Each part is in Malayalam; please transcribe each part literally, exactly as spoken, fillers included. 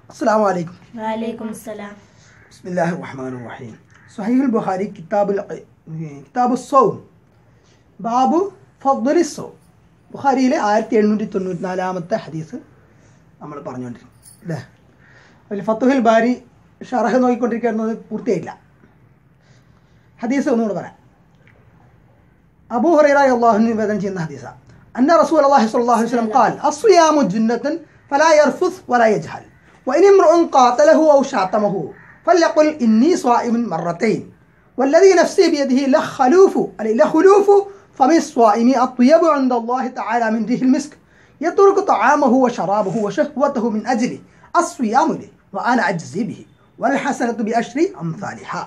السلام عليكم. وعليكم السلام. بسم الله الرحمن الرحيم. صحيح البخاري كتاب كتاب الصوم باب فضل الصوم. ബുഖാരിയിലെ ആയിരത്തി എണ്ണൂറ്റി തൊണ്ണൂറ്റി നാലാമത്തെ ഹദീസ് നമ്മൾ പറഞ്ഞുകൊണ്ടിരിക്കും അല്ലേ. അതിൽ ഫത്തുഹുൽ ബാരി ഷറഹ് നോക്കിക്കൊണ്ടിരിക്കുന്നത് പൂർത്തിയായില്ല. ഹദീസ് ഒന്നുകൂടെ പറയാം. അബൂ ഹുറൈറ റളിയല്ലാഹു അൻഹു നിവേദനം ചെയ്യുന്ന ഹദീസാണ്. അന്ന റസൂലുള്ളാഹി സ്വല്ലല്ലാഹു അലൈഹി വസല്ലം ഖാൽ അസ്വിയാമു ജുന്നത്തുൻ ഫലാ യർഫുസ് വലാ യജ്ഹൽ വഇൻ ഇംറുഉൻ ഖാതലഹു ഔ ശാതമഹു ഫലയഖുൽ ഇന്നി സ്വായിമുൻ മറത്തൈൻ വല്ലദീ നഫ്സി ബിയദിഹി ലഖലൂഫു അലൈ ലഖലൂഫു فمن الصائم الطيب عند الله تعالى من ريح المسك يترك طعامه وشرابه وشهوته من أجله الصيام لي وأنا أجزي به والحسنة بأشر أمثالها.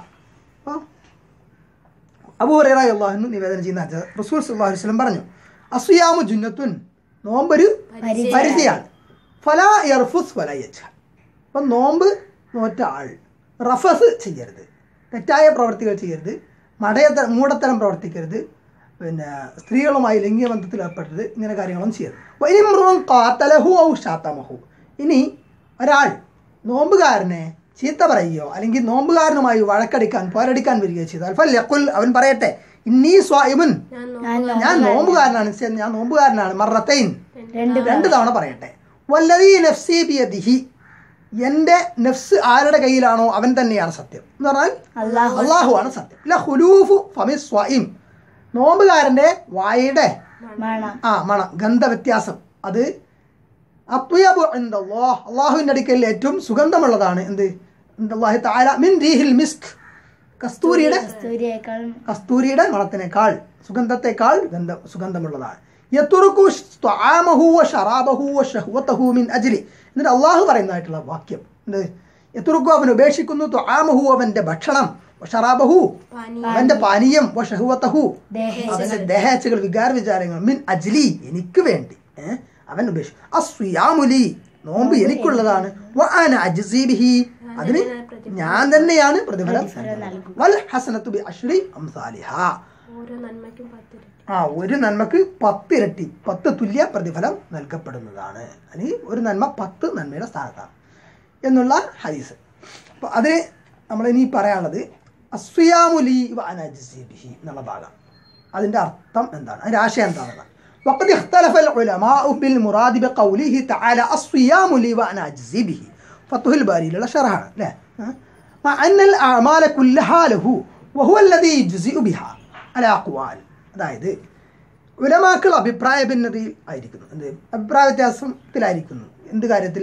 അബൂ ഹുറൈറ റളിയല്ലാഹു അൻഹു നിവേദനം ചെയ്യുന്ന റസൂൽ സല്ലല്ലാഹു അലൈഹി വസല്ലം പറഞ്ഞു, അസ്വിയാമു ജുന്നത്തുൻ, നോമ്പൊരു പരിധിയാണ്. ഫലാ യർഫുസ് വലാ യജ്ഹൽ, അപ്പം നോമ്പ് നോറ്റ ആൾ റഫസ് ചെയ്യരുത്, തെറ്റായ പ്രവർത്തികൾ ചെയ്യരുത്, മടയത്ത മൂടത്തരം പ്രവർത്തിക്കരുത്, പിന്നെ സ്ത്രീകളുമായി ലൈംഗിക ബന്ധത്തിൽ ഏർപ്പെട്ടത്, ഇങ്ങനെ കാര്യങ്ങളൊന്നും ചെയ്യരുത്. വഇനിമ്രുൻ ഖാതലഹു ഔ ശാതമഹു, ഇനി ഒരാൾ നോമ്പുകാരനെ ചീത്ത പറയുകയോ അല്ലെങ്കിൽ നോമ്പുകാരനുമായി വഴക്കടിക്കാൻ പോരടിക്കാൻ വരികയോ ചെയ്താൽ ഫൽയഖുൽ, അവൻ പറയട്ടെ, ഇന്നീ സ്വായിമുൻ, ഞാൻ നോമ്പുകാരനാണ്, ഞാൻ നോമ്പുകാരനാണ്, മറത്തൈൻ, രണ്ട് തവണ പറയട്ടെ. വല്ലദീ നഫ്സി ബിയദിഹി, എൻ്റെ നഫ്സ് ആരുടെ കയ്യിലാണോ അവൻ തന്നെയാണ് സത്യം എന്ന് പറഞ്ഞാൽ അല്ലാഹു ആണ് സത്യം. ലഖുലൂഫു ഫമി സ്വായിം, നോമ്പുകാരൻ്റെ വായുടെ ആ മണം, ഗന്ധ വ്യത്യാസം, അത് അത്വയബു ഇൻദല്ലാഹ്, അല്ലാഹുവിൻ്റെ അടുക്കൽ ഏറ്റവും സുഗന്ധമുള്ളതാണ്. എന്ത്? ഇൻദല്ലാഹി തആല മിൻ റീഹിൽ മിസ്ക്, കസ്തൂരിയുടെ കസ്തൂരിയുടെ മണത്തിനേക്കാൾ, സുഗന്ധത്തെക്കാൾ ഗന്ധ സുഗന്ധമുള്ളതാണ്. യതുറുകു ത്വആമഹു വശറാബഹു വശഹ്വതഹു മിൻ അജ്ലി, എന്നിട്ട് അല്ലാഹു പറയുന്നതായിട്ടുള്ള വാക്യം എന്ത്? യതുറുകു, അവൻ ഉപേക്ഷിക്കുന്നു, ത്വആമഹു, അവൻ്റെ ഭക്ഷണം, വശറാബഹു, അവൻ്റെ പാനീയം, വശഹ്വതഹു, അവൻ്റെ ദേഹേച്ഛകൾ, വികാര വിചാരങ്ങൾ, മിൻ അജ്ലി, എനിക്ക് വേണ്ടി ഏഹ് അവൻ ഉപേക്ഷിച്ചു. അസ്വിയാമുലി, നോമ്പ് എനിക്കുള്ളതാണ്. വഅന അജ്സി ബിഹി, അതിന് ഞാൻ തന്നെയാണ് പ്രതിഫലം. വൽ ഹസനത്തു ബി അശ്രി അംസാലിഹാ, ആ ഒരു നന്മക്ക് പത്തിരട്ടി, പത്ത് തുല്യ പ്രതിഫലം നൽകപ്പെടുന്നതാണ്. അല്ലെങ്കിൽ ഒരു നന്മ പത്ത് നന്മയുടെ സ്ഥാനത്താണ് എന്നുള്ള ഹദീസ്. അപ്പോൾ അത് നമ്മളിനി പറയാനുള്ളത് അസ്വിയാമുലി വഅന അജ്സി ബിഹി എന്നുള്ള ഭാഗം. അതിൻ്റെ അർത്ഥം എന്താണ്, അതിൻ്റെ ആശയം എന്താണെന്നാണ്. وقد اختلف العلماء بالمراد بقوله تعالى الصيام لي وانا اجزي به. فتح الباري له شرح لا مع ان الاعمال كلها له وهو الذي يجزئ بها على اقوال. അതായത് ഉലമാക്കൾ അഭിപ്രായ ഭിന്നതയിൽ ആയിരിക്കുന്നു, എന്ത് അഭിപ്രായ വ്യത്യാസത്തിലായിരിക്കുന്നു. എന്ത് കാര്യത്തിൽ?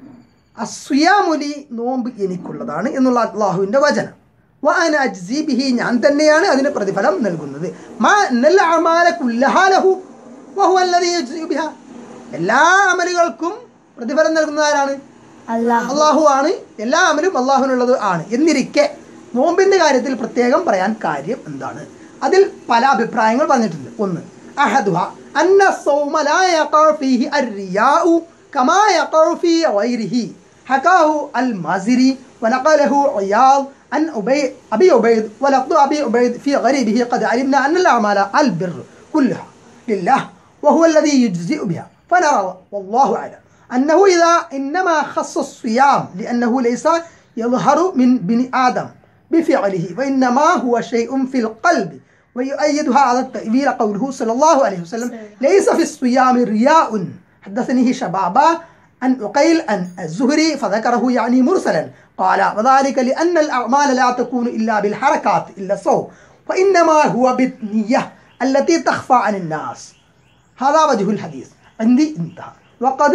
അസ്വിയാമുലി, നോമ്പ് എനിക്കുള്ളതാണ് എന്നുള്ള അല്ലാഹുവിൻ്റെ വചനം. വഅന അജ്സി ബിഹി, ഞാൻ തന്നെയാണ് അതിന് പ്രതിഫലം നൽകുന്നത്. മാ അന്നൽ അഅമാല കുല്ലഹാ ലഹു വഹുവ അല്ലദീ യജ്സി ബിഹാ, എല്ലാ അമലുകൾക്കും പ്രതിഫലം നൽകുന്നതാരാണ്? അല്ലാഹു ആണ്. എല്ലാ അമലും അല്ലാഹുവിനുള്ളത് ആണ്. എന്നിരിക്കെ നോമ്പിൻ്റെ കാര്യത്തിൽ പ്രത്യേകം പറയാൻ കാര്യം എന്താണ്? അതിൽ പല അഭിപ്രായങ്ങൾ പറഞ്ഞിട്ടുണ്ട്. ഒന്ന്, അഹദുഹ അന്ന സൗമ ലാ യഖഉ ഫീഹി അർറിയാഉ കമാ യഖഉ ഫീ ഗൈരിഹി ഹകാഹു അൽ മാസിരി വനഖലഹു ഇയാദ് അൻ ഉബൈ അബി ഉബൈദ് വലഖ്ദു അബി ഉബൈദ് ഫീ ഗരീബിഹി ഖദ് അലിംന അന്ന അൽ അഅമാല അൽ ബിർ കുല്ലഹാ ലില്ലാഹ് وهو الذي يجزئ بها. فنرى والله أعلم أنه إذا إنما خص الصيام لأنه ليس يظهر من بني آدم بفعله وإنما هو شيء في القلب. ويؤيد هذا التأويل قوله صلى الله عليه وسلم ليس في الصيام رياء. حدثني شبابا عن عقيل عن الزهري فذكره يعني مرسلا قال وذلك لأن الأعمال لا تكون إلا بالحركات إلا الصوم فإنما هو بالنية التي تخفى عن الناس. هذا وجه الحديث عندي انتهى. وقد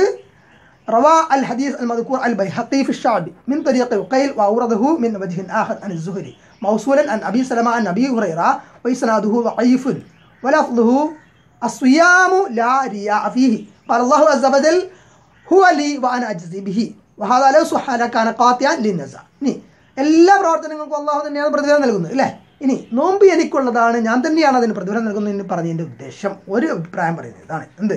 روى الحديث المذكور البيهقي في الشعب من طريق عقيل وأورده من وجه آخر عن الزهري موصولا عن أبي سلمة عن أبي هريرة وإسناده ضعيف ولفظه الصيام لا رياء فيه. قال الله عز وجل هو لي وأنا أجزي به وهذا لو صح لكان قاطعا للنزاع. ഇനി എല്ലാ പ്രവർത്തനങ്ങൾക്കും അല്ലാഹു തന്നെയാണ് പ്രതിഫലം നൽകുന്നത് അല്ലേ. ഇനി നോമ്പ് എനിക്കുള്ളതാണ്, ഞാൻ തന്നെയാണ് അതിന് പ്രതിഫലം നൽകുന്നതെന്ന് പറഞ്ഞതിൻ്റെ ഉദ്ദേശം ഒരു അഭിപ്രായം പറയുന്നത് ഇതാണ്. എന്ത്?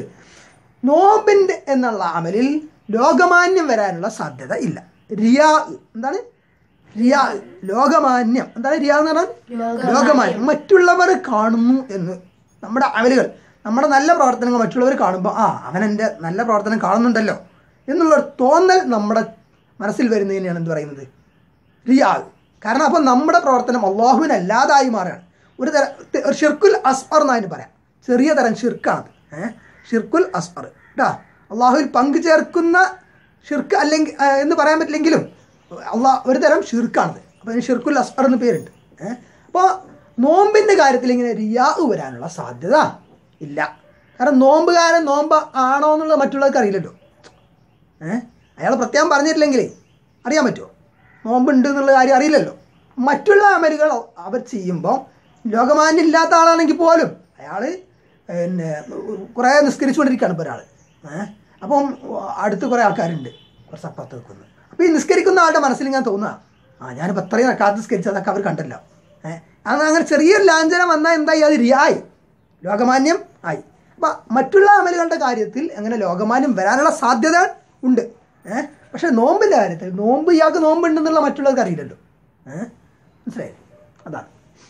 നോമ്പിൻ്റെ എന്നുള്ള അമലിൽ ലോകമാന്യം വരാനുള്ള സാധ്യത ഇല്ല. റിയാ, എന്താണ് റിയാ? ലോകമാന്യം. എന്താണ് റിയാ എന്ന് പറഞ്ഞാൽ? ലോകമാന്യം, മറ്റുള്ളവർ കാണുന്നു എന്ന്. നമ്മുടെ അമലുകൾ, നമ്മുടെ നല്ല പ്രവർത്തനങ്ങൾ മറ്റുള്ളവർ കാണുമ്പോൾ ആ അവൻ എൻ്റെ നല്ല പ്രവർത്തനം കാണുന്നുണ്ടല്ലോ എന്നുള്ളൊരു തോന്നൽ നമ്മുടെ മനസ്സിൽ വരുന്നതിനെയാണ് എന്ത് പറയുന്നത്? റിയാ. കാരണം അപ്പോൾ നമ്മുടെ പ്രവർത്തനം അള്ളാഹുവിനല്ലാതായി മാറുകയാണ്. ഒരു തരം ഷിർക്കുൽ അസ്അർ എന്നതിന് പറയാം. ചെറിയ തരം ഷിർക്കാണത്. ഏഹ് ഷിർക്കുൽ അസ്അർ കേട്ടോ. അള്ളാഹുവിൽ പങ്കു ചേർക്കുന്ന ഷിർക്ക് അല്ലെങ്കിൽ എന്ന് പറയാൻ പറ്റില്ലെങ്കിലും അള്ളാഹ് ഒരു തരം ഷിർക്കാണത്. അപ്പോൾ അതിന് ഷിർക്കുൽ അസ്അർ എന്ന് പേരുണ്ട്. ഏഹ് അപ്പോൾ നോമ്പിൻ്റെ കാര്യത്തിൽ ഇങ്ങനെ റിയാ വരാനുള്ള സാധ്യത ഇല്ല. കാരണം നോമ്പുകാരൻ നോമ്പ് ആണോ എന്നുള്ളത് മറ്റുള്ളവർക്ക് അറിയില്ലല്ലോ. ഏഹ് അയാൾ പ്രത്യേകം പറഞ്ഞിട്ടില്ലെങ്കിലേ അറിയാൻ പറ്റുമോ? നോമ്പുണ്ട് എന്നുള്ള കാര്യം അറിയില്ലല്ലോ. മറ്റുള്ള അമലുകൾ അവർ ചെയ്യുമ്പോൾ ലോകമാന്യം ഇല്ലാത്ത ആളാണെങ്കിൽ പോലും അയാൾ പിന്നെ കുറേ നിസ്കരിച്ചുകൊണ്ടിരിക്കുകയാണ് ഇപ്പോൾ ഒരാൾ. ഏഹ് അപ്പം അടുത്ത് കുറേ ആൾക്കാരുണ്ട് കുറച്ച് അപ്പുറത്ത് നിൽക്കുന്നത്. അപ്പോൾ ഈ നിസ്കരിക്കുന്ന ആളുടെ മനസ്സിൽ ഇങ്ങനെ തോന്നുക, ആ ഞാനിപ്പോൾ അത്രയും കാത്ത് നിസ്കരിച്ചതൊക്കെ അവർ കണ്ടല്ലോ. ഏഹ് അങ്ങനെ അങ്ങനെ ചെറിയൊരു ലാഞ്ചനം വന്നാൽ എന്തായി? അത് റിയായി, ലോകമാന്യം ആയി. അപ്പം മറ്റുള്ള അമലുകളുടെ കാര്യത്തിൽ അങ്ങനെ ലോകമാന്യം വരാനുള്ള സാധ്യത ഉണ്ട്. ഏഹ് പക്ഷേ നോമ്പിൻ്റെ കാര്യത്തിൽ നോമ്പ് ഇയാൾക്ക് നോമ്പുണ്ടെന്നുള്ള മറ്റുള്ളവർക്ക് അറിയില്ലല്ലോ. ഏഹ് മനസ്സിലായി? അതാണ്.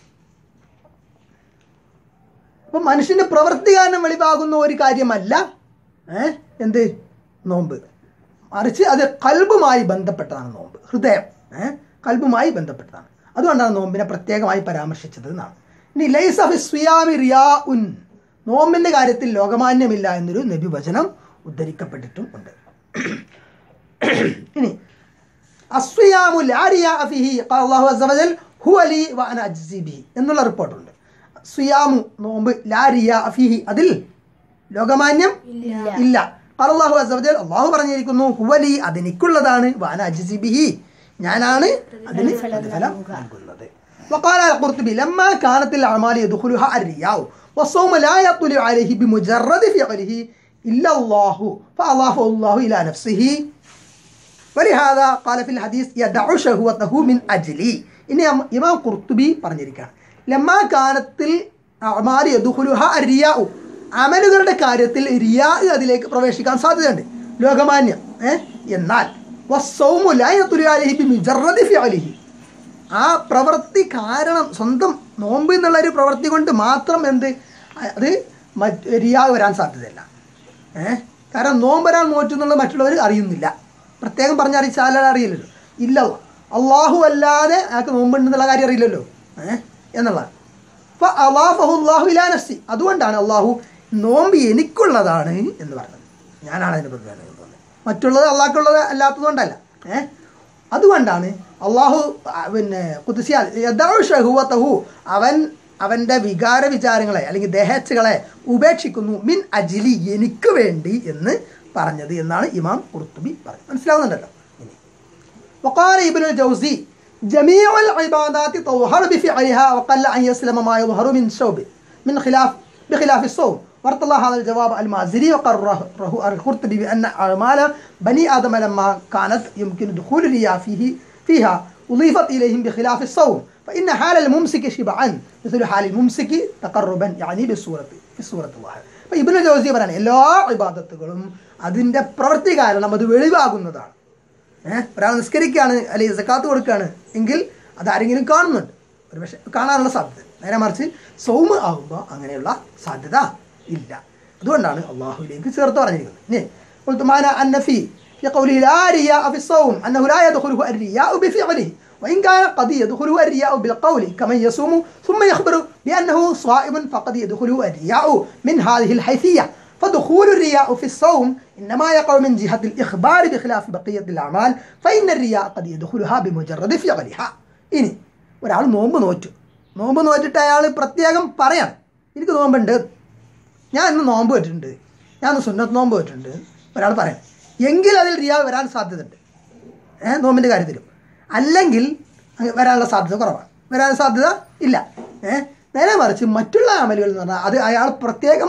അപ്പം മനുഷ്യൻ്റെ പ്രവൃത്തി കാരണം വെളിവാകുന്ന ഒരു കാര്യമല്ല ഏഹ് എന്ത് നോമ്പ്, മറിച്ച് അത് കൽബുമായി ബന്ധപ്പെട്ടതാണ് നോമ്പ്. ഹൃദയം ഏഹ് കൽബുമായി ബന്ധപ്പെട്ടതാണ്. അതുകൊണ്ടാണ് നോമ്പിനെ പ്രത്യേകമായി പരാമർശിച്ചത് എന്നാണ്. ഇനി ലൈസ ഫി സിയാമി റിയാഉൻ, നോമ്പിൻ്റെ കാര്യത്തിൽ ലോകമാന്യമില്ല എന്നൊരു നബി വചനം ഉദ്ധരിക്കപ്പെട്ടിട്ടും ഉണ്ട്. ഇനി അസ്വിയാമു ലാ റിയാ ഫീഹി ഖാല അല്ലാഹു അസ്സ വജൽ ഹുവ ലീ വ അന അജ്സി ബിഹി എന്നുള്ള റിപ്പോർട്ടുണ്ട്. സിയാമു നോമ്പ് ലാ റിയാ ഫീഹി അതിൽ ലോകമാന്യം ഇല്ല. ഖാല അല്ലാഹു അസ്സ വജൽ അല്ലാഹു പറഞ്ഞിരിക്കുന്നു ഹുവ ലീ അതെനിക്കുള്ളതാണ്, വ അന അജ്സി ബിഹി ഞാനാണ് അതിന് പ്രതിഫലം നൽകുന്നത്. وقال القرطبي لما كانت الأعمال يدخلها الرياء والصوم لا يطلع عليه بمجرد فعله إلا الله فأضافه الله إلى نفسه ولهذا قال في الحديث يدع شهوته من أجلي. ഇനി ഇമാം ഖുർത്തുബി പറഞ്ഞിരിക്കുകയാണ് ലമ്മാ കാനത്തിൽ അഅ്മാലു യദ്ഖുലുഹാ അർരിയാ, അമലുകളുടെ കാര്യത്തിൽ റിയാ അതിലേക്ക് പ്രവേശിക്കാൻ സാധ്യതയുണ്ട്, ലോകമാന്യം. ഏഹ് എന്നാൽ വസ്സൗമു ലാ യത്ലു അലൈഹി ബിമുജറദി ഫിഅലിഹി, ആ പ്രവൃത്തി കാരണം സ്വന്തം നോമ്പ് എന്നുള്ളൊരു പ്രവൃത്തി കൊണ്ട് മാത്രം എന്ത് അത് മറ്റ് റിയാ വരാൻ സാധ്യതയില്ല. ഏഹ് കാരണം നോമ്പരാൻ നോറ്റു എന്നുള്ളത് മറ്റുള്ളവർ അറിയുന്നില്ല, പ്രത്യേകം പറഞ്ഞറിയിച്ചാൽ അറിയില്ലല്ലോ. ഇല്ല അള്ളാഹു അല്ലാതെ അയാൾക്ക് നോമ്പുണ്ടെന്നുള്ള കാര്യം അറിയില്ലല്ലോ ഏഹ് എന്നുള്ളതാണ്. അപ്പോൾ അല്ലാഹു അല്ലാഹു ഇലാ നഫ്സി, അതുകൊണ്ടാണ് അള്ളാഹു നോമ്പ് എനിക്കുള്ളതാണ് എന്ന് പറഞ്ഞത്. ഞാനാണ് അതിന് പ്രതിഫലം നൽകുന്നത്, മറ്റുള്ളത് അള്ളാഹ്ക്കുള്ളത് അല്ലാത്തതുകൊണ്ടല്ല. ഏഹ് അതുകൊണ്ടാണ് അള്ളാഹു പിന്നെ ഖുദ്സിയാൽ യദഉ ശഹവതഹു, അവൻ അവൻ്റെ വികാര വിചാരങ്ങളെ അല്ലെങ്കിൽ ദേഹേച്ഛകളെ ഉപേക്ഷിക്കുന്നു മിൻ അജ്ലി എനിക്ക് വേണ്ടി എന്ന് പറഞ്ഞത് എന്നാണ് ഇമാം ഖുർത്തുബി പറഞ്ഞത്. മനസ്സിലാവുന്നുണ്ടല്ലോ. ഇനി വഖാല ഇബ്നുൽ ജൗസി ജമീഉൽ ഇബാദാത്തി തൗഹറു ബിഫിഅലിഹാ വഖല്ല അൻ യസ്ലമ മാ യظهر മിൻ ശൗബി മിൻ ഖിലാഫ് ബിഖിലാഫി الصوم. وارتضى هذا الجواب المازري وقرره القرطبي بأن أعمال بني آدم لما كانت يمكن دخول الرياء فيه فيها أضيفت إليهم بخلاف الصوم فإن حال الممسك شبعا مثل حال الممسك تقربا يعني بالصورة في الصورة الواحدة. فابن الجوزي പറയുന്നു എല്ലാ ഇബാദത്തുകളും അതിൻ്റെ പ്രവൃത്തി കാരണം അത് വെളിവാകുന്നതാണ്. ഏഹ് ഒരാൾ നിസ്കരിക്കുകയാണ് അല്ലെങ്കിൽ സക്കാത്ത് കൊടുക്കുകയാണ് എങ്കിൽ അതാരെങ്കിലും കാണുന്നുണ്ട്, ഒരു പക്ഷേ കാണാനുള്ള സാധ്യത. നേരെ മറിച്ച് സൗമ് ആകുമ്പോൾ അങ്ങനെയുള്ള സാധ്യത ഇല്ല. അതുകൊണ്ടാണ് അള്ളാഹുവിലേക്ക് ചേർത്ത് പറഞ്ഞിരിക്കുന്നത്. ഇനി قلت معنى أن في في قوله لا رياء في الصوم أنه لا يدخله الرياء بفعله وإن كان قد يدخله الرياء بالقول كمن يصوم ثم يخبر بأنه صائم فقد يدخله الرياء من هذه الحيثية. فدخول الرياء في الصوم إنما يقع من جهة الإخبار بخلاف بقية الأعمال فإن الرياء قد يدخلها بمجرد فعلها. ഇനി ഒരാൾ നോമ്പ് നോറ്റു, നോമ്പ് നോറ്റിട്ട് അയാൾ പ്രത്യേകം പറയാം എനിക്ക് നോമ്പുണ്ട്, ഞാൻ ഇന്ന് നോമ്പ് വെച്ചിട്ടുണ്ട്, ഞാൻ ഇന്ന് സുന്നത്ത് നോമ്പ് വെച്ചിട്ടുണ്ട് ഒരാൾ പറയാം, എങ്കിൽ അതിൽ റിയാ വരാൻ സാധ്യതയുണ്ട് ഏഹ് നോമ്പിൻ്റെ കാര്യത്തിലും. അല്ലെങ്കിൽ വരാനുള്ള സാധ്യത കുറവാണ്, വരാൻ സാധ്യത ഇല്ല. ഏഹ് നേരെ മറിച്ച് മറ്റുള്ള അമലുകൾ എന്ന് പറഞ്ഞാൽ അത് അയാൾ പ്രത്യേകം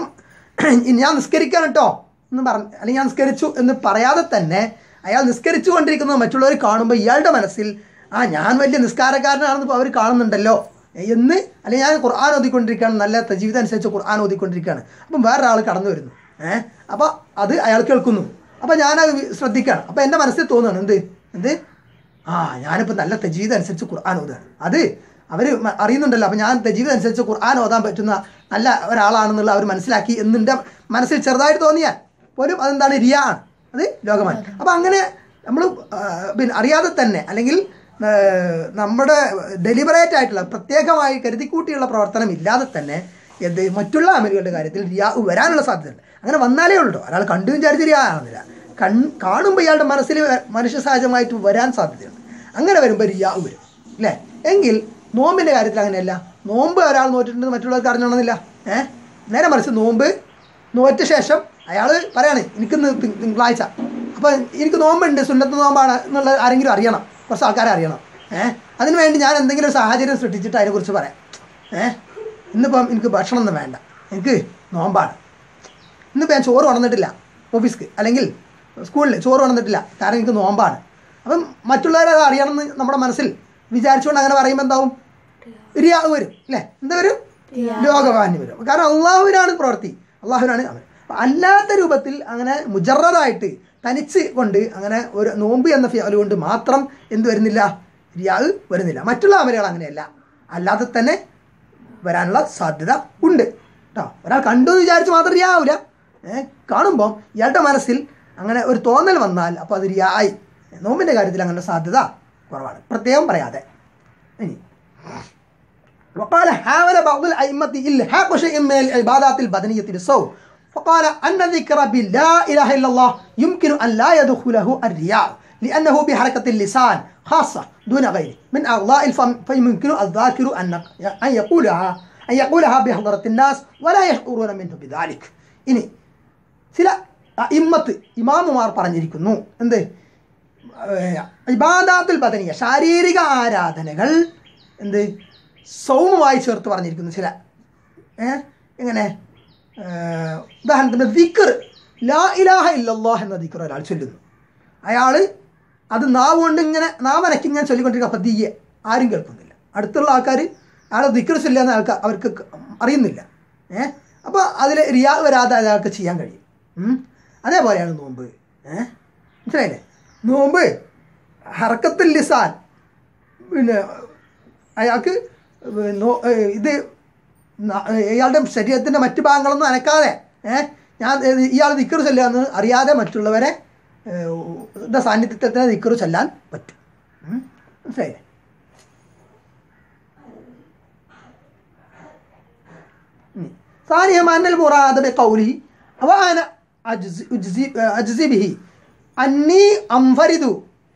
ഞാൻ നിസ്കരിക്കാൻ കേട്ടോ എന്ന് പറഞ്ഞ് അല്ലെങ്കിൽ ഞാൻ നിസ്കരിച്ചു എന്ന് പറയാതെ തന്നെ അയാൾ നിസ്കരിച്ചു കൊണ്ടിരിക്കുന്നത് മറ്റുള്ളവർ കാണുമ്പോൾ ഇയാളുടെ മനസ്സിൽ ആ ഞാൻ വലിയ നിസ്കാരക്കാരനാണെന്ന് ഇപ്പോൾ അവർ കാണുന്നുണ്ടല്ലോ എന്ന്, അല്ലെങ്കിൽ ഞാൻ ഖുർആൻ ഓതിക്കൊണ്ടിരിക്കുകയാണ്, നല്ല തജീവിദ് അനുസരിച്ച് ഖുർആൻ ഓതിക്കൊണ്ടിരിക്കുകയാണ്, അപ്പം വേറൊരാൾ കടന്നു വരുന്നു ഏഹ് അപ്പോൾ അത് അയാൾ കേൾക്കുന്നു, അപ്പോൾ ഞാനത് ശ്രദ്ധിക്കുകയാണ്. അപ്പോൾ എൻ്റെ മനസ്സിൽ തോന്നുകയാണ് എന്ത് എന്ത് ആ ഞാനിപ്പോൾ നല്ല തജീവിദ് അനുസരിച്ച് ഖുർആൻ ഓതുകയാണ്, അത് അവർ അറിയുന്നുണ്ടല്ലോ, അപ്പോൾ ഞാൻ തജീവിദ് അനുസരിച്ച് ഖുർആൻ ഓതാൻ പറ്റുന്ന നല്ല ഒരാളാണെന്നുള്ള അവർ മനസ്സിലാക്കി എന്നെൻ്റെ മനസ്സിൽ ചെറുതായിട്ട് തോന്നിയാൽ പോലും അതെന്താണ് റിയാ ആണ്, അത് ലോകമാണ്. അപ്പോൾ അങ്ങനെ നമ്മൾ പിന്നെ അറിയാതെ തന്നെ അല്ലെങ്കിൽ നമ്മുടെ ഡെലിബറേറ്റ് ആയിട്ടുള്ള പ്രത്യേകമായി കരുതിക്കൂട്ടിയുള്ള പ്രവർത്തനം ഇല്ലാതെ തന്നെ എന്ത് മറ്റുള്ള അമലുകളുടെ കാര്യത്തിൽ റിയാ വരാനുള്ള സാധ്യതയുണ്ട്. അങ്ങനെ വന്നാലേ ഉള്ളൂ. ഒരാൾ കണ്ടു വിചാരിച്ച് റിയാ ആവുന്നില്ല. കൺ കാണുമ്പോൾ ഇയാളുടെ മനസ്സിൽ മനുഷ്യ സഹജമായിട്ട് വരാൻ സാധ്യതയുണ്ട്. അങ്ങനെ വരുമ്പോൾ റിയാ വരും അല്ലേ. എങ്കിൽ നോമ്പിൻ്റെ കാര്യത്തിൽ അങ്ങനെയല്ല. നോമ്പ് ഒരാൾ നോറ്റിട്ടുണ്ട് മറ്റുള്ളവർക്ക് അറിഞ്ഞോണമെന്നില്ല. ഏഹ് നേരെ മറിച്ച് നോമ്പ് നോറ്റ ശേഷം അയാൾ പറയാണ് എനിക്കിന്ന് തിങ്കളാഴ്ച, അപ്പോൾ എനിക്ക് നോമ്പുണ്ട്, സുന്നത്ത് നോമ്പാണ് എന്നുള്ളത് ആരെങ്കിലും അറിയണം, കുറച്ച് ആൾക്കാരെ അറിയണം. ഏഹ് അതിന് വേണ്ടി ഞാൻ എന്തെങ്കിലും ഒരു സാഹചര്യം സൃഷ്ടിച്ചിട്ട് അതിനെക്കുറിച്ച് പറയാം. ഏഹ് ഇന്നിപ്പം എനിക്ക് ഭക്ഷണം ഒന്നും വേണ്ട, എനിക്ക് നോമ്പാണ്, ഇന്നിപ്പോൾ ഞാൻ ചോറ് കൊണ്ടുവന്നിട്ടില്ല ഓഫീസ്ക്ക് അല്ലെങ്കിൽ സ്കൂളിൽ ചോറ് കൊണ്ടുവന്നിട്ടില്ല കാരണം എനിക്ക് നോമ്പാണ്. അപ്പം മറ്റുള്ളവരെ അത് അറിയണമെന്ന് നമ്മുടെ മനസ്സിൽ വിചാരിച്ചുകൊണ്ട് അങ്ങനെ പറയുമ്പോൾ എന്താവും? റിയാ വരും അല്ലേ. എന്താ വരും? ലോകവാന്യം വരും. കാരണം അള്ളാഹുവിനാണ് പ്രവൃത്തി, അള്ളാഹുവിനാണ് അവൻ. അല്ലാത്ത രൂപത്തിൽ അങ്ങനെ മുജറദായിട്ട് തനിച്ച് കൊണ്ട് അങ്ങനെ ഒരു നോമ്പ് എന്ന ഫിഅൽ കൊണ്ട് മാത്രം എന്ത് വരുന്നില്ല? റിയാ വരുന്നില്ല. മറ്റുള്ള അമലുകൾ അങ്ങനെയല്ല, അല്ലാതെ തന്നെ വരാനുള്ള സാധ്യത ഉണ്ട് കേട്ടോ. ഒരാൾ കണ്ടു എന്ന് വിചാരിച്ച് മാത്രം റിയാ ആവില്ല. ഏഹ് കാണുമ്പം ഇയാളുടെ മനസ്സിൽ അങ്ങനെ ഒരു തോന്നൽ വന്നാൽ അപ്പോൾ അത് റിയാ ആയി. നോമ്പിൻ്റെ കാര്യത്തിൽ അങ്ങനെ സാധ്യത കുറവാണ്, പ്രത്യേകം പറയാതെ. ഇനി وقال حاول بعض الأئمة إلحاق شيء من العبادات البدنية بالصوم فقال أن الذكر بلا إله إلا الله يمكن أن لا يدخله الرياء لأنه بحركة اللسان خاصة دون غيره من أعضاء الفم فيمكن الذاكر أن أن يقولها أن يقولها بحضرة الناس ولا يشعرون منه بذلك. إني ചില ഇമ്മത്ത് ഇമാമുമാർ പറഞ്ഞിരിക്കുന്നു എന്ത്? ഇബാദാത്തുൽ ബദനിയ ശാരീരിക ആരാധനകൾ എന്ത് സൗമുമായി ചേർത്ത് പറഞ്ഞിരിക്കുന്നു. ചില ഏഹ് എങ്ങനെ ഉദാഹരണത്തിന് ദിക്ർ, ലാ ഇലാഹ ഇല്ലല്ലാഹ് എന്ന ദിക്ർ ഒരാൾ ചൊല്ലുന്നു, അയാൾ അത് നാവ് കൊണ്ട് ഇങ്ങനെ നാവനക്കി ഇങ്ങനെ ചൊല്ലിക്കൊണ്ടിരിക്കുക, അപ്പം തീയെ ആരും കേൾക്കുന്നില്ല. അടുത്തുള്ള ആൾക്കാർ അയാൾ ദിക്ർ ചൊല്ലുന്ന ആൾക്കാർ അവർക്ക് അറിയുന്നില്ല. ഏഹ് അപ്പോൾ അതിൽ റിയാ വരാതെ അയാൾക്ക് ചെയ്യാൻ കഴിയും. അതേപോലെയാണ് നോമ്പ്. ഏഹ് മനസ്സിലായില്ലേ? നോമ്പ് ഹർക്കത്തുൽ ലിസാൻ, പിന്നെ അയാൾക്ക് ഇത് ഇയാളുടെ ശരീരത്തിൻ്റെ മറ്റു ഭാഗങ്ങളൊന്നും അനക്കാതെ ഏഹ് ഞാൻ ഇയാൾ ദിക്ർ ചൊല്ലാന്ന് അറിയാതെ മറ്റുള്ളവരെ സാന്നിധ്യത്തിൽ തന്നെ ദിക്ർ ചൊല്ലാൻ പറ്റും. മനസ്സിലായില്ലേ? ثانيا أن المراد بقوله وأنا أجزي أجزي به أني أنفرد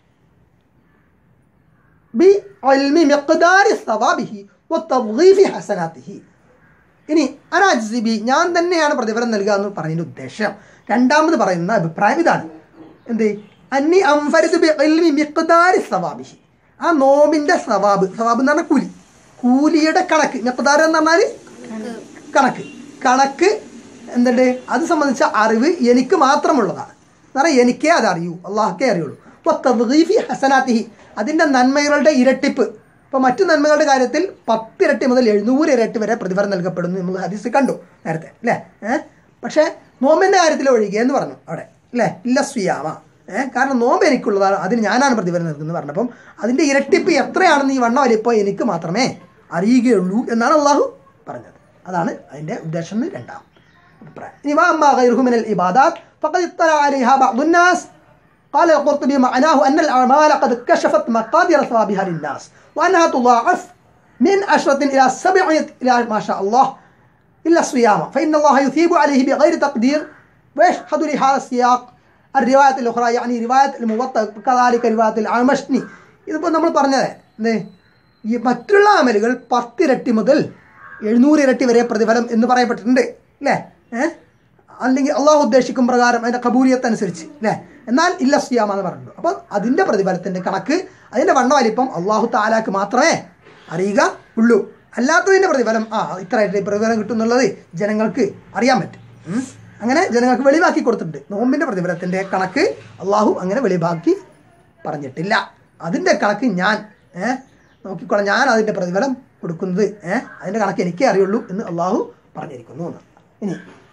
بعلم مقدار ثوابه وتضعيف حسناته. ഇനി അനാജ്സി ബി ഞാൻ തന്നെയാണ് പ്രതിഫലം നൽകുക എന്ന് പറഞ്ഞതിൻ്റെ ഉദ്ദേശം. രണ്ടാമത് പറയുന്ന അഭിപ്രായം ഇതാണ്. എന്ത്? അന്നി അംഫരിദു ബി ഇൽമി മിഖ്ദാരി സവാബിഹി, ആ നോമിൻ്റെ സവാബ്, സവാബ് എന്ന് പറഞ്ഞാൽ കൂലി, കൂലിയുടെ കണക്ക്, മിഖ്ദാർ എന്ന് പറഞ്ഞാൽ കണക്ക്, കണക്ക് എന്തുണ്ട് അത് സംബന്ധിച്ച അറിവ് എനിക്ക് മാത്രമുള്ളതാണ്. എന്ന് പറഞ്ഞാൽ എനിക്കേ അതറിയൂ, അള്ളാഹ്ക്കേ അറിയുള്ളൂ. അപ്പോൾ തദ്ഗീഫി ഹസനാത്തിഹി, അതിൻ്റെ നന്മകളുടെ ഇരട്ടിപ്പ്. ഇപ്പോൾ മറ്റു നന്മകളുടെ കാര്യത്തിൽ പത്തിരട്ടി മുതൽ എഴുന്നൂറ് ഇരട്ടി വരെ പ്രതിഫലം നൽകപ്പെടുന്നു നമ്മൾ ഹദീസ് കണ്ടു നേരത്തെ അല്ലേ. ഏഹ് പക്ഷേ നോമ്പിൻ്റെ കാര്യത്തിൽ ഒഴികെ എന്ന് പറഞ്ഞു അവിടെ അല്ലേ, ഇല്ല സ്വിയാമ. ഏഹ് കാരണം നോമ്പ് എനിക്കുള്ളതാണ്, അതിന് ഞാനാണ് പ്രതിഫലം നൽകുന്നത് പറഞ്ഞപ്പം അതിൻ്റെ ഇരട്ടിപ്പ് എത്രയാണെന്ന് ഈ വണ്ണം വലിപ്പോൾ എനിക്ക് മാത്രമേ അറിയുകയുള്ളൂ എന്നാണ് അള്ളാഹു പറഞ്ഞത്. അതാണ് അതിൻ്റെ ഉദ്ദേശം. രണ്ടാം അഭിപ്രായം. ഇനി വഅമ്മാ ഗൈറുഹു മിനൽ ഇബാദാത്ത് ഫഖദ് ഇത്തല അലൈഹാ ബഅ്ദുൻ നാസ്. قال القرطبي معناه أن الأعمال قد كشفت مقادير ثوابها للناس وأنها تضاعف من عشرة إلى سبعمائة إلى ما شاء الله إلا الصيام فإن الله يثيب عليه بغير تقدير. ويشهد لهذا السياق الرواية الأخرى يعني رواية الموطأ كذلك رواية الأعمشني. ഇതിപ്പോൾ നമ്മൾ പറഞ്ഞത് എന്തേ, ഈ മറ്റുള്ള അമലുകൾ പത്തിരട്ടി മുതൽ എഴുന്നൂറ് ഇരട്ടി വരെ പ്രതിഫലം എന്ന് പറയപ്പെട്ടിട്ടുണ്ട് അല്ലേ. ഏഹ് അല്ലെങ്കിൽ അള്ളാഹു ഉദ്ദേശിക്കും പ്രകാരം അതിൻ്റെ കബൂലിയത്ത് അനുസരിച്ച് അല്ലേ. എന്നാൽ ഇല്ല സിയാമ എന്ന് പറഞ്ഞു. അപ്പോൾ അതിൻ്റെ പ്രതിഫലത്തിൻ്റെ കണക്ക്, അതിൻ്റെ വണ്ണ വലിപ്പം അള്ളാഹു താലാക്ക് മാത്രമേ അറിയുക ഉള്ളൂ. അല്ലാത്തതിൻ്റെ പ്രതിഫലം ആ ഇത്രയായിട്ട് പ്രതിഫലം കിട്ടും എന്നുള്ളത് ജനങ്ങൾക്ക് അറിയാൻ പറ്റും. അങ്ങനെ ജനങ്ങൾക്ക് വെളിവാക്കി കൊടുത്തിട്ടുണ്ട്. നോമ്പിൻ്റെ പ്രതിഫലത്തിൻ്റെ കണക്ക് അള്ളാഹു അങ്ങനെ വെളിവാക്കി പറഞ്ഞിട്ടില്ല. അതിൻ്റെ കണക്ക് ഞാൻ ഏഹ് നോക്കിക്കോളാം, ഞാൻ അതിൻ്റെ പ്രതിഫലം കൊടുക്കുന്നത് ഏഹ് അതിൻ്റെ കണക്ക് എനിക്കേ അറിയുള്ളൂ എന്ന് അള്ളാഹു പറഞ്ഞിരിക്കുന്നു എന്ന്. ഇനി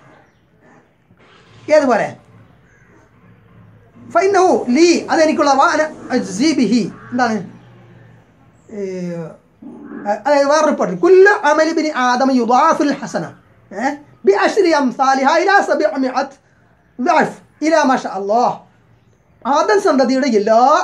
ഏതുപോലെ ഫൈനഹു ലീ അതെനിക്കുള്ള വാന അജ്സീബിഹി എന്താണ് അതായത് വേറെ റിപ്പോർട്ടിൽ കുല്ല അമലി ബിനി ആദമ യുദാഫുൽ ഹസന ബി അശ്രി അംസാലിഹ ഇലാ സബഇമിഅത്ത് ദഅഫ് ഇലാ മാ ഷാ അല്ലാഹ്. ആദം സന്തതിയുടെ എല്ലാ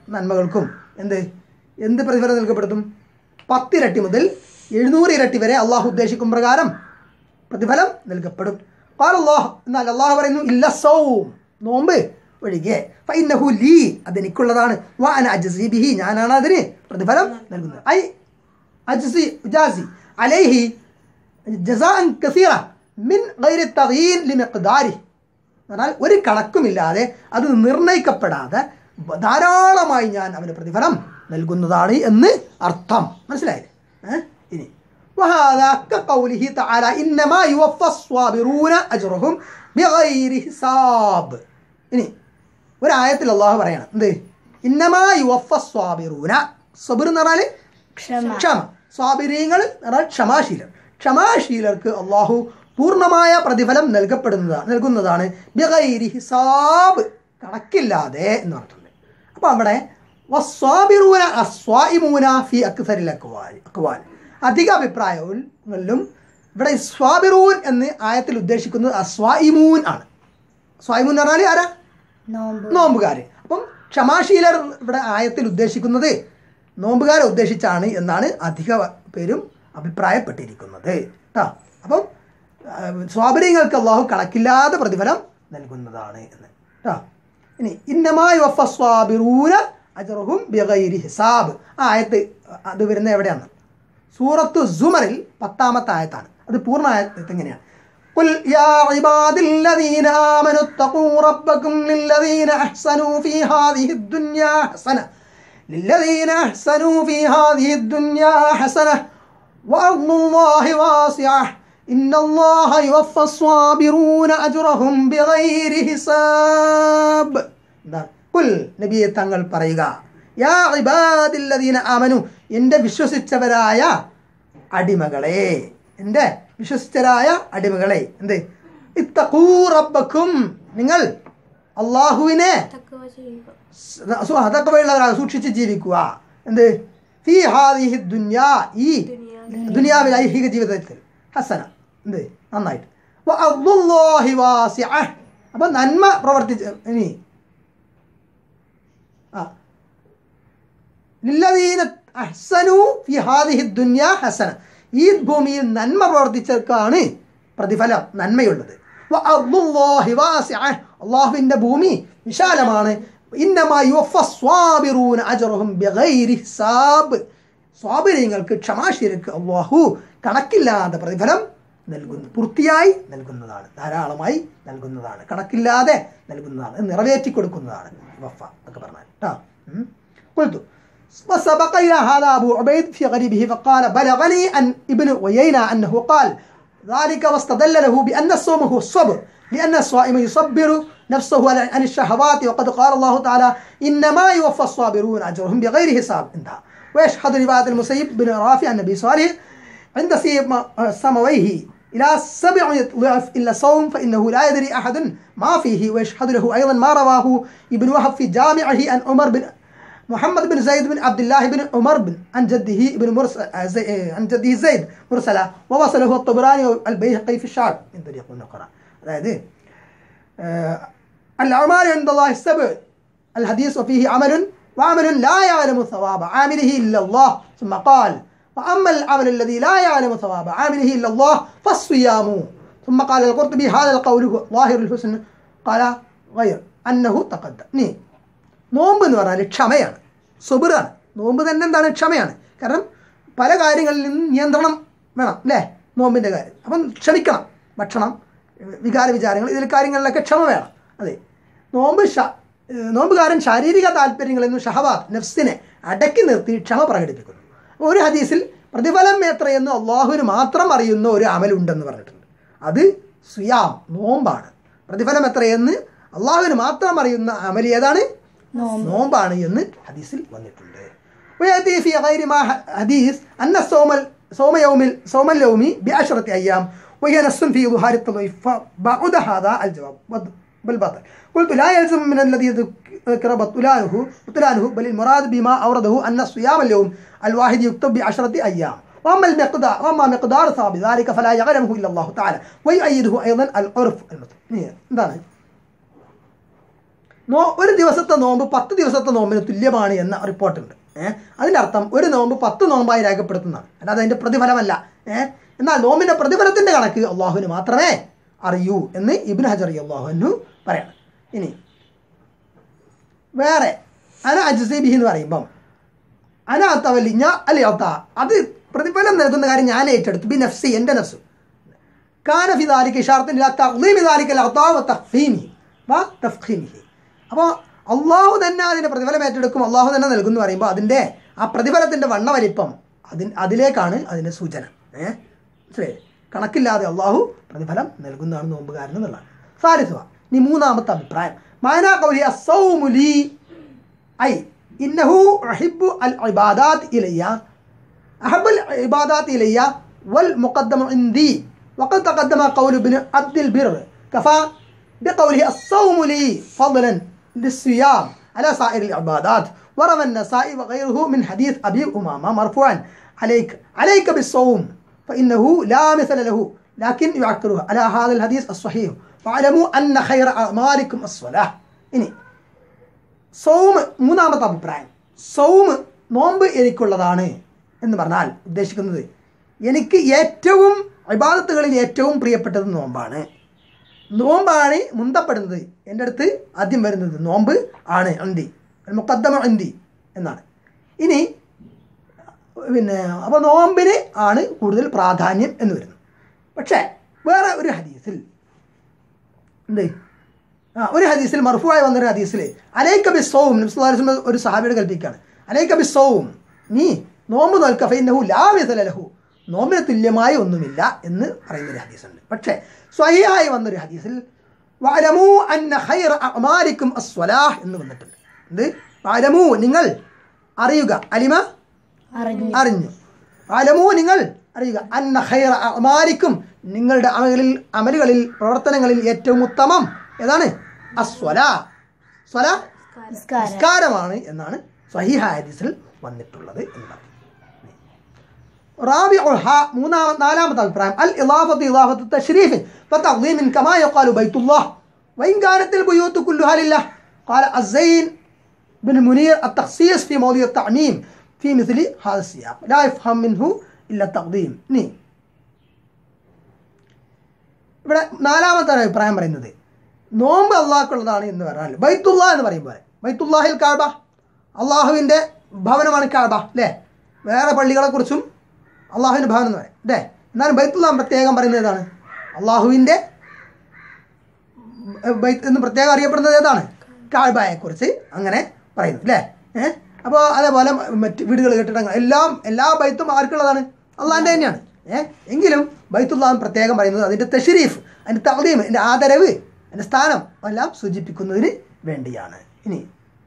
നന്മകൾക്കും എന്ത് എന്ത് പ്രതിഫലം നൽകപ്പെടുത്തും? പത്തിരട്ടി മുതൽ എഴുന്നൂറ് ഇരട്ടി വരെ അള്ളാഹു ഉദ്ദേശിക്കും പ്രകാരം പ്രതിഫലം നൽകപ്പെടും. ഖാലല്ലാഹ്, എന്നാൽ അള്ളാഹു പറയുന്നു ഇല്ല സൗം, നോമ്പ് ഒഴികെ, ഫഇന്നഹു ലീ, അതെനിക്കുള്ളതാണ്, വ അന അജ്സി ബിഹി, ഞാനാണ് അതിന് പ്രതിഫലം നൽകുന്നത്. ഐ അജ്സി ഉജാസി അലൈഹി ജസാഅൻ കസീറ മിൻ ഗൈരി തഗ്യീൻ ലിമിഖ്ദാരി, എന്നാൽ ഒരു കണക്കുമില്ലാതെ അത് നിർണയിക്കപ്പെടാതെ ധാരാളമായി ഞാൻ അവന് പ്രതിഫലം നൽകുന്നതാണ് എന്ന് അർത്ഥം. മനസ്സിലായില്ലേ? ഏഹ് ഇനി وهذا كقوله تعالى إنما يوفى الصابرون أجرهم بغير حساب. ഇനി ഒരു ആയത്തിൽ അള്ളാഹു പറയണം എന്ത്? ഇന്നമാ യുവഫ സ്വാബിറൂന, സബിർ എന്ന് പറഞ്ഞാൽ ക്ഷമ, സ്വാബിരീങ്ങൾ എന്ന് പറഞ്ഞാൽ ക്ഷമാശീലർ, ക്ഷമാശീലർക്ക് അള്ളാഹു പൂർണ്ണമായ പ്രതിഫലം നൽകപ്പെടുന്നതാണ് നൽകുന്നതാണ് ബിഗൈരി ഹിസാബ്, കണക്കില്ലാതെ എന്ന് പറഞ്ഞിട്ടുണ്ട്. അപ്പോൾ അവിടെ വസ്വാബിറൂന അസ്വാഇമൂന ഫി അക്സരിൽ അക്വാൽ അക്വാൽ അധിക അഭിപ്രായങ്ങളിലും ഇവിടെ സ്വാബിറൂൻ എന്ന് ആയത്തിൽ ഉദ്ദേശിക്കുന്നത് അസ്വാഇമൂൻ ആണ്. സ്വാഇമൂൻ എന്ന് പറഞ്ഞാൽ ആരാ? നോമ്പുകാർ. അപ്പം ക്ഷമാശീലർ ഇവിടെ ആയത്തിൽ ഉദ്ദേശിക്കുന്നത് നോമ്പുകാരെ ഉദ്ദേശിച്ചാണ് എന്നാണ് അധിക പേരും അഭിപ്രായപ്പെട്ടിരിക്കുന്നത് കേട്ടോ. അപ്പം സ്വാബിരീങ്ങൾക്ക് അള്ളാഹു കണക്കില്ലാതെ പ്രതിഫലം നൽകുന്നതാണ് എന്ന് കേട്ടോ. ഇനി ഇന്നമായി വഫ സ്വാബിറൂന അജ്റഹും ബിഗൈരി ഹിസാബ്, ആ ആയത്ത് അത് വരുന്നത് എവിടെയാണ്? സൂറത്തു സുമറിൽ പത്താമത്തെ ആയത്താണ്. അത് പൂർണ്ണ ആയത്ത് എങ്ങനെയാണ്? قل يا عبادي الذين آمنوا اتقوا ربكم للذين أحسنوا في هذه الدنيا حسنة للذين أحسنوا في هذه الدنيا حسنة وأرض الله واسعة إن الله يوفى الصابرون أجرهم بغير حساب. قل നബിയെ തങ്ങൾ പറയുക, യാ ഇബാദിൽ ലദീന ആമനു, എൻ്റെ വിശ്വസിച്ചവരായ അടിമകളെ, എൻ്റെ വിശ്വസിച്ചവരായ അടിമകളെ, എന്ത്? ഇത്തഖൂ റബ്ബക്കും, നിങ്ങൾ അള്ളാഹുവിനെ തഖ്വയുള്ളവരാകുക, സൂക്ഷിച്ച് ജീവിക്കുക. എന്ത്? ഫീ ഹാദിഹി ദുനിയാ, ഈ ദുനിയാവിൽ ഐഹിക ജീവിതത്തിൽ, ഹസന, എന്ത്? നന്നായിട്ട്. വ അർദുല്ലാഹി വാസിഅ, അപ്പം നന്മ പ്രവർത്തിച്ച് ഇനി ആ ലില്ലദീന അഹ്സനു ഫി ഹാദിഹി ദുനിയാ ഹസന, ഈ ഭൂമിയിൽ നന്മ പ്രവർത്തിച്ചവർക്കാണ് പ്രതിഫലം, നന്മയുള്ളത്. വ അർദുല്ലാഹി വാസിഅ, അല്ലാഹുവിൻ്റെ ഭൂമി വിശാലമാണ്. ഇന്നമാ യുവഫ സ്വാബിറൂന അജ്റഹും ബിഗൈരി ഹിസാബ്, സ്വാബിരീങ്ങൾക്ക് ക്ഷമാശീലർക്ക് അല്ലാഹു കണക്കില്ലാതെ പ്രതിഫലം നൽകുന്നു, പൂർത്തിയായി നൽകുന്നതാണ്, ധാരാളമായി നൽകുന്നതാണ്, കണക്കില്ലാതെ നൽകുന്നതാണ്, നിറവേറ്റി കൊടുക്കുന്നതാണ് വഫ എന്നൊക്കെ പറഞ്ഞാൽ കേട്ടോ. قلت وسبق إلى هذا أبو عبيد في غريبه فقال بلغني أن ابن عيينة أنه قال ذلك واستدل له بأن الصوم هو الصبر لأن الصائم يصبر نفسه عن الشهوات وقد قال الله تعالى إنما يوفى الصابرون أجرهم بغير حساب. انتهى. ويشهد رواية المسيب بن رافع عن النبي صالح عند سمويه إلى سبعمائة ضعف إلا صوم فإنه لا يدري أحد ما فيه. ويشهد له أيضا ما رواه ابن وهب في جامعه عن عمر بن محمد بن زيد بن عبد الله بن عمر بن عن جده ابن مرسل عن جده زيد مرسلا ووصله الطبراني والبيهقي في الشعب من طريق النقرة. هذا الأعمال عند الله السبع الحديث وفيه عمل وعمل لا يعلم ثواب عامله إلا الله. ثم قال وأما العمل الذي لا يعلم ثواب عامله إلا الله فالصيام. ثم قال القرطبي هذا القول ظاهر الحسن قال غير أنه تقدم. നോമ്പ് എന്ന് പറഞ്ഞാൽ ക്ഷമയാണ്, സബറാണ്. നോമ്പ് തന്നെ എന്താണ്? ക്ഷമയാണ്. കാരണം പല കാര്യങ്ങളിൽ നിന്നും നിയന്ത്രണം വേണം അല്ലേ, നോമ്പിൻ്റെ കാര്യം. അപ്പം ക്ഷമിക്കണം, ഭക്ഷണം, വികാര വിചാരങ്ങൾ, ഇതിൽ കാര്യങ്ങളിലൊക്കെ ക്ഷമ വേണം. അതെ, നോമ്പ് നോമ്പുകാരൻ ശാരീരിക താല്പര്യങ്ങളിൽ നിന്നും ഷഹവാത്ത് നഫ്സിനെ അടക്കി നിർത്തി ക്ഷമ പ്രകടിപ്പിക്കുന്നു. ഒരു ഹദീസിൽ പ്രതിഫലം എത്രയെന്ന് അള്ളാഹുവിന് മാത്രം അറിയുന്ന ഒരു അമലുണ്ടെന്ന് പറഞ്ഞിട്ടുണ്ട്. അത് സിയാം, നോമ്പാണ്. പ്രതിഫലം എത്രയെന്ന് അള്ളാഹുവിന് മാത്രം അറിയുന്ന അമൽ ഏതാണ്? നോമ്പാണ് എന്ന് ഹദീസിൽ വന്നിട്ടുണ്ട്. ويأتي في غير ما حديث أن الصوم صوم يوم صوم اليوم بعشرة أيام وهي نص في ظهار التضعيف فبعد هذا الجواب بالبطل. قلت لا يلزم من الذي ذكر بطلانه بطلانه بل المراد بما أورده أن صيام اليوم الواحد يكتب بعشرة أيام. وأما المقدار وأما مقدار ثواب ذلك فلا يعلمه إلا الله تعالى ويؤيده أيضا العرف المتن. നോ ഒരു ദിവസത്തെ നോമ്പ് പത്ത് ദിവസത്തെ നോമ്പിന് തുല്യമാണ് എന്ന റിപ്പോർട്ടുണ്ട്. ഏഹ് അതിൻ്റെ അർത്ഥം ഒരു നോമ്പ് പത്ത് നോമ്പായി രേഖപ്പെടുത്തുന്നതാണ്, അല്ലാതെ അതിൻ്റെ പ്രതിഫലമല്ല. ഏഹ് എന്നാൽ നോമ്പിൻ്റെ പ്രതിഫലത്തിൻ്റെ കണക്ക് അള്ളാഹുവിന് മാത്രമേ അറിയൂ എന്ന് ഇബ്നു ഹജർ അള്ളാഹുവിനു പറയണം. ഇനി വേറെ അന അജ്സീബിഹി എന്ന് പറയുമ്പം അന അത്തവല്ലി ഞാൻ അല്ലെ അത്ത അത് പ്രതിഫലം നൽകുന്ന കാര്യം ഞാൻ ഏറ്റെടുത്തു. ബി നഫ്സി എൻ്റെ നഫ്സ് കാന ഫി ദാലിക ഇശാറത്തുൻ ഇലാ തഖ്ദീമി ദാലിക അൽഅതാ വ തഖ്ഫീമിഹി വ തഫ്ഖീമിഹി. അപ്പോൾ അള്ളാഹു തന്നെ അതിൻ്റെ പ്രതിഫലം ഏറ്റെടുക്കും, അള്ളാഹു തന്നെ നൽകും എന്ന് പറയുമ്പോൾ അതിൻ്റെ ആ പ്രതിഫലത്തിൻ്റെ വണ്ണവലിപ്പം അതിന് അതിലേക്കാണ് അതിൻ്റെ സൂചന. ഏഹ് മനസ്സിലായി? കണക്കില്ലാതെ അള്ളാഹു പ്രതിഫലം നൽകുന്നതാണ് നോമ്പുകാരൻ എന്നുള്ളതാണ്. സാലിസുവ ഇനി മൂന്നാമത്തെ അഭിപ്രായം മാനാ ഖൗലി അസ്സൗമു ലീ ഐ ഇന്നഹു ഉഹിബ്ബു അൽ ഇബാദാത്ത് ഇലയ്യ അഹബ്ബുൽ ഇബാദാത്ത് ഇലയ്യ വൽ മുഖദ്ദമു ഇൻദി വഖദ് തഖദ്ദമ ഖൗലു ഇബ്നു അബ്ദിൽ ബിർ കഫാ ബിഖൗലിഹി അസ്സൗമു ലീ ഫضلا للصيام على سائر العبادات. وروى النسائي وغيره من حديث أبي أمامة مرفوعا عليك عليك بالصوم فإنه لا مثل له لكن يعكره على هذا الحديث الصحيح واعلموا أن خير أعمالكم الصلاة. ഇനി സൗമ് മൂന്നാമത്തെ അഭിപ്രായം, സൗമ് നോമ്പ് എനിക്കുള്ളതാണ് എന്ന് പറഞ്ഞാൽ ഉദ്ദേശിക്കുന്നത് എനിക്ക് ഏറ്റവും ഇബാദത്തുകളിൽ ഏറ്റവും പ്രിയപ്പെട്ടത് നോമ്പാണ്. നോമ്പാണ് മുന്തപ്പെടുന്നത്, എൻ്റെ അടുത്ത് ആദ്യം വരുന്നത് നോമ്പ് ആണ്, അന്തി മുഖദ്ദമ അന്തി എന്നാണ്. ഇനി പിന്നെ അപ്പോൾ നോമ്പിന് ആണ് കൂടുതൽ പ്രാധാന്യം എന്ന് വരുന്നു. പക്ഷേ വേറെ ഒരു ഹദീസിൽ എന്ത് ആ ഒരു ഹദീസിൽ മർഫൂആയി വന്നൊരു ഹദീസിൽ അലൈക ബിസ്സൗം നബി സല്ലല്ലാഹു അലൈഹി വസല്ലം ഒരു സഹാബിയോട് കൽപ്പിക്കുകയാണ്, അലൈക ബിസ്സൗം നീ നോമ്പ് നോൽക്ക ഫഇന്നഹു ലാ മിസ്ല ലഹു നോമ്പിന് തുല്യമായി ഒന്നുമില്ല എന്ന് പറയുന്നൊരു ഹദീസുണ്ട്. പക്ഷേ സ്വഹീഹായി വന്നൊരു ഹദീസിൽ വഅലമൂ അന്ന ഖൈറ അഅമാലിക്കും അസ്സലാഹ് എന്ന് വന്നിട്ടുണ്ട്. എന്ത് വഅലമൂ നിങ്ങൾ അറിയുക, അലിമ അറിഞ്ഞു, വഅലമൂ നിങ്ങൾ അറിയുക അന്ന ഖൈറ അഅമാലിക്കും നിങ്ങളുടെ അമലുകളിൽ അമലുകളിൽ പ്രവർത്തനങ്ങളിൽ ഏറ്റവും ഉത്തമം ഏതാണ്? അസ്വലാ സ്വലാ നിസ്കാരമാണ് എന്നാണ് സ്വഹീഹായ ഹദീസിൽ വന്നിട്ടുള്ളത് എന്നാണ്. റാബിഉഹാ മൂന്നാമ നാലാമത്തെ അഭിപ്രായം അൽ ഇളാഫത്തു ഇളാഫത്തു തശ്രീഫ് വതഖ്ദീമിൻ കമാ യഖാലു ബൈത്തുല്ലാഹ് വഇൻ കാനത്തിൽ ബുയൂത്തു കുല്ലുഹാ ലില്ലാഹ് ഖാല അസ്സൈൻ ബിൻ മുനീർ അത്തഖ്സീസ് ഫി മൗദിഇ അത്തഅമീം ഫി മിസ്ലി ഹാദ സിയാഖ് ലാ യഫ്ഹം മിൻഹു ഇല്ല തഖ്ദീം. ഇനി ഇവിടെ നാലാമത്തെ അഭിപ്രായം പറയുന്നത് നോമ്പ് അള്ളാഹ്ക്കുള്ളതാണ് എന്ന് പറഞ്ഞാൽ ബൈത്തുല്ലാ എന്ന് പറയുമ്പോൾ ബൈത്തുല്ലാഹിൽ കഅബ അള്ളാഹുവിൻ്റെ ഭവനമാണ് കഅബ അല്ലേ? വേറെ പള്ളികളെക്കുറിച്ചും അള്ളാഹുവിൻ്റെ ഭവനം എന്ന് പറയും അല്ലേ? എന്നാലും ബൈത്തുല്ലാ പ്രത്യേകം പറയുന്നത് ഏതാണ്? അള്ളാഹുവിൻ്റെ ബൈത്ത് എന്ന് പ്രത്യേകം അറിയപ്പെടുന്നത് ഏതാണ്? കഅബയെക്കുറിച്ച് അങ്ങനെ പറയുന്നു അല്ലേ? ഏഹ് അപ്പോൾ അതേപോലെ മറ്റ് വീടുകൾ കെട്ടിടങ്ങൾ എല്ലാം എല്ലാ ബൈത്തും ആർക്കുള്ളതാണ്? അള്ളാഹിൻ്റെ തന്നെയാണ്. ഏഹ് എങ്കിലും ബൈത്തുല്ലാ പ്രത്യേകം പറയുന്നത് അതിൻ്റെ തശ്രീഫ്, അതിൻ്റെ തഖ്ദീം, അതിൻ്റെ ആദരവ്, അതിൻ്റെ സ്ഥാനം എല്ലാം സൂചിപ്പിക്കുന്നതിന് വേണ്ടിയാണ്. ഇനി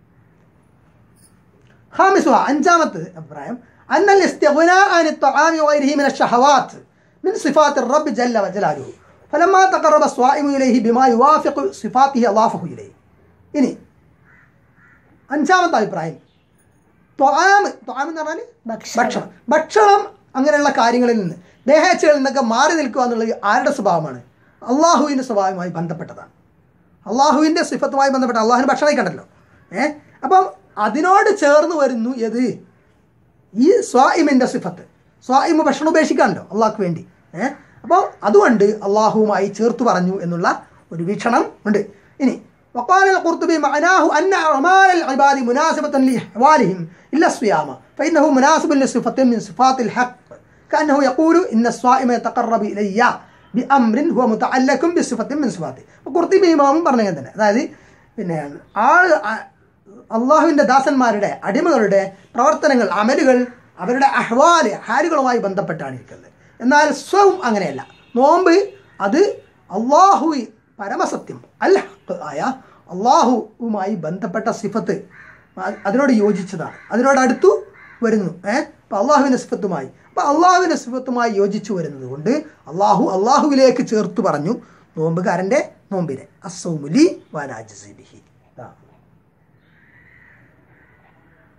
ഖാമിസുഹ അഞ്ചാമത്തെ അഭിപ്രായം അന്നൽ ഇസ്തിഗ്നാഅ അനി الطعام وغيره من الشهوات من صفات الرب جل وجلاله فلما تقرب الصائم إليه بما يوافق صفاته أضافه إليه. ഇനി അഞ്ചാമത്തെ അഭിപ്രായം ത്വആം ത്വആം എന്ന് പറഞ്ഞാൽ ഭക്ഷണം ഭക്ഷണം അങ്ങനെയുള്ള കാര്യങ്ങളിൽ നിന്ന് ദേഹേച്ഛകളിൽ നിന്നൊക്കെ മാറി നിൽക്കുക എന്നുള്ളത് ആരുടെ സ്വഭാവമാണ്? അള്ളാഹുവിൻ്റെ സ്വഭാവവുമായി ബന്ധപ്പെട്ടതാണ്. അള്ളാഹുവിൻ്റെ സിഫത്തുമായി ബന്ധപ്പെട്ട അള്ളാഹുവിന് ഭക്ഷണം കഴിക്കണ്ടല്ലോ. ഏഹ് അപ്പം അതിനോട് ചേർന്ന് വരുന്നു ഏത്? ഈ സ്വായിമിൻ്റെ സിഫത്ത്. സ്വായിമ് ഭക്ഷണം ഉപേക്ഷിക്കാണല്ലോ അള്ളാഹ്ക്ക് വേണ്ടി. ഏഹ് അപ്പോൾ അതുകൊണ്ട് അള്ളാഹുവുമായി ചേർത്ത് പറഞ്ഞു എന്നുള്ള ഒരു വീക്ഷണം ഉണ്ട്. ഇനി وقال القرطبي معناه أن أعمال العباد مناسبة لأحوالهم إلا الصيام فإنه مناسب لصفة من صفات الحق كأنه يقول إن الصائم يتقرب إلي بأمر هو متعلق بصفة من صفاته. ഖുർത്തുബി ഇമാമും പറഞ്ഞത് തന്നെ, അതായത് പിന്നെ ആൾ അള്ളാഹുവിൻ്റെ ദാസന്മാരുടെ അടിമകളുടെ പ്രവർത്തനങ്ങൾ അമലുകൾ അവരുടെ അഹ്വാല് ഹാലുകളുമായി ബന്ധപ്പെട്ടാണ് ഇരിക്കുന്നത്. എന്നാൽ സ്വം അങ്ങനെയല്ല. നോമ്പ് അത് അള്ളാഹു പരമസത്യം അൽ ഹഖ് ആയ അള്ളാഹുവുമായി ബന്ധപ്പെട്ട സിഫത്ത് അതിനോട് യോജിച്ചതാണ്, അതിനോട് അടുത്തു വരുന്നു. ഏഹ് അപ്പം അള്ളാഹുവിൻ്റെ സിഫത്തുമായി അപ്പം അള്ളാഹുവിൻ്റെ സിഫത്തുമായി യോജിച്ചു വരുന്നത് കൊണ്ട് അള്ളാഹു അള്ളാഹുവിലേക്ക് ചേർത്ത് പറഞ്ഞു നോമ്പുകാരൻ്റെ നോമ്പിനെ അസ്സൗമുലി വനാജിസി ബിഹി.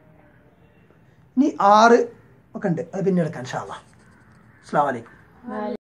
ഇനി ആറ് ഒക്കെ ഉണ്ട്, അത് പിന്നെ എടുക്കാം ഇൻഷാ അല്ലാഹ്. അസ്സലാമു അലൈക്കും.